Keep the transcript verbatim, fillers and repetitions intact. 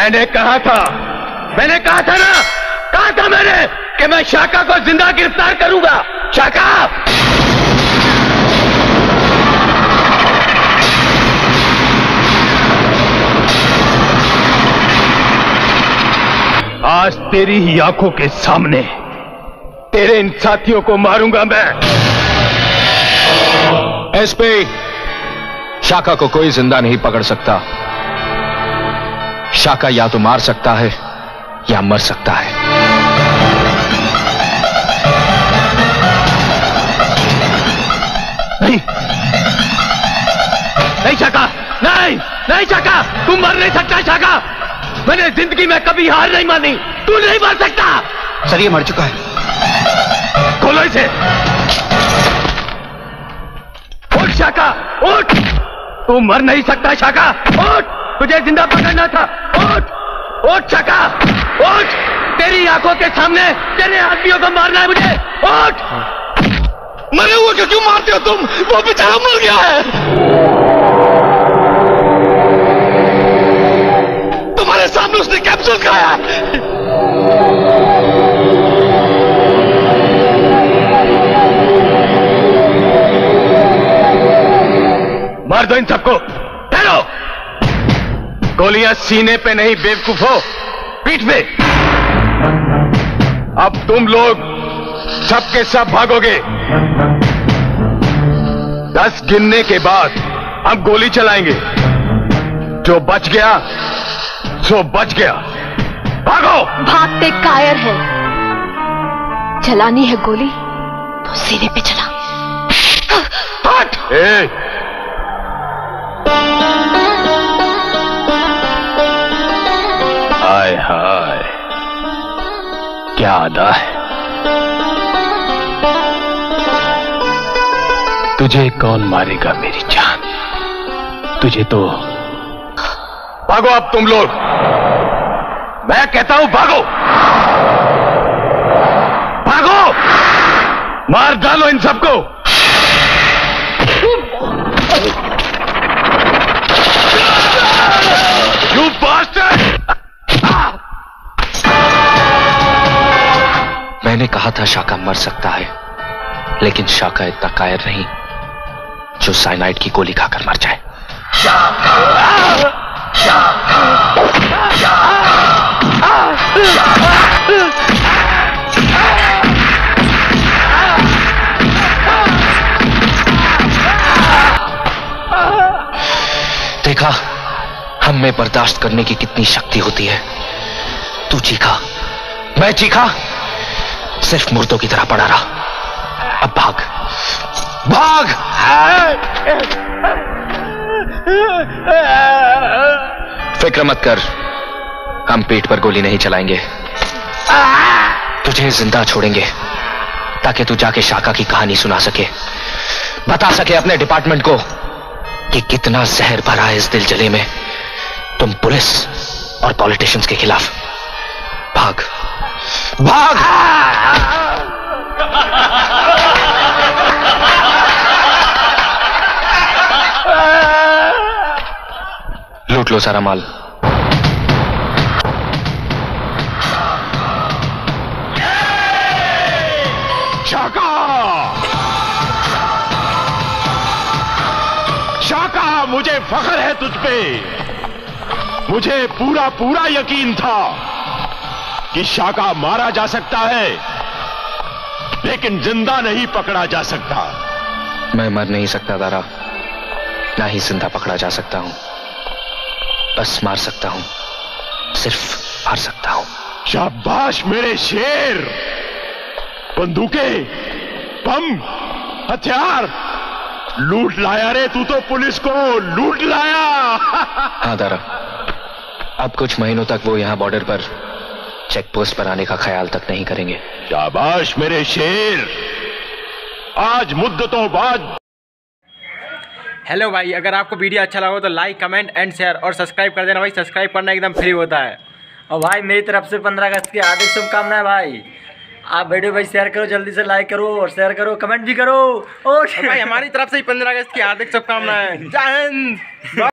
मैंने कहा था मैंने कहा था ना कहा था मैंने कि मैं शाका को जिंदा गिरफ्तार करूंगा। शाका आज तेरी ही आंखों के सामने तेरे इन साथियों को मारूंगा मैं। एसपी, शाका को कोई जिंदा नहीं पकड़ सकता। शाका या तो मार सकता है या मर सकता है। नहीं नहीं शाका, नहीं नहीं शाका, तुम मर नहीं सकता। शाका, मैंने जिंदगी में कभी हार नहीं मानी। तू नहीं मर सकता। सर ये मर चुका है। खोलो इसे। उठ शाका, उठ। तू मर नहीं सकता शाका, उठ। तुझे जिंदा पकड़ना था। उठ उठ शाका, उठ। तेरी आंखों के सामने तेरे आदमियों को मारना है मुझे। उठ। मरे हुए को क्यों मारते हो तुम? वो बेचारा मर गया है। तुम्हारे सामने उसने कैप्सूल खाया है। मार दो इन सबको। ठहरो। गोलियां सीने पे नहीं बेवकूफो, पीठ पे। अब तुम लोग सब के सब भागोगे। दस गिनने के बाद हम गोली चलाएंगे। जो बच गया सो बच गया। भागो। भागते कायर है। चलानी है गोली तो सीने पे चला। हट। ए, हाय हाय, क्या अदा है। तुझे कौन मारेगा मेरी जान? तुझे तो। भागो अब तुम लोग। मैं कहता हूं भागो। भागो। मार डालो इन सबको। You bastard! मैंने कहा था शाका मर सकता है, लेकिन शाका इतना कायर नहीं जो साइनाइड की गोली खाकर मर जाए। देखा हम में बर्दाश्त करने की कितनी शक्ति होती है। तू चीखा, मैं चीखा, सिर्फ मुर्दों की तरह पड़ा रहा। अब भाग भाग। फिक्र मत कर, हम पेट पर गोली नहीं चलाएंगे। तुझे जिंदा छोड़ेंगे ताकि तू जाके शाका की कहानी सुना सके, बता सके अपने डिपार्टमेंट को कि कितना जहर भरा है इस दिल जले में। तुम पुलिस और पॉलिटिशियंस के खिलाफ। भाग भाग। लूट लो सारा माल। शाका, शाका, मुझे फख्र है तुझ पे। मुझे पूरा पूरा यकीन था कि शाका मारा जा सकता है, लेकिन जिंदा नहीं पकड़ा जा सकता। मैं मर नहीं सकता दारा, ना ही जिंदा पकड़ा जा सकता हूं। बस मार सकता हूं, सिर्फ मार सकता हूं। शाबाश मेरे शेर। बंदूकें, बम, हथियार लूट लाया रे तू तो, पुलिस को लूट लाया। हाँ दारा, अब कुछ महीनों तक वो यहां बॉर्डर पर चेक पोस्ट पर आने का ख्याल तक नहीं करेंगे। शाबाश मेरे शेर। आज मुद्दतों बाद। हेलो भाई, अगर आपको वीडियो अच्छा लगा हो तो लाइक कमेंट एंड शेयर और सब्सक्राइब कर देना भाई। सब्सक्राइब करना एकदम फ्री होता है। और भाई मेरी तरफ से पंद्रह अगस्त की हार्दिक शुभकामनाएं भाई। आप वीडियो भाई शेयर करो, जल्दी से लाइक करो और शेयर करो, कमेंट भी करो। और भाई हमारी तरफ से ही पंद्रह अगस्त की हार्दिक शुभकामनाएं। जय हिंद।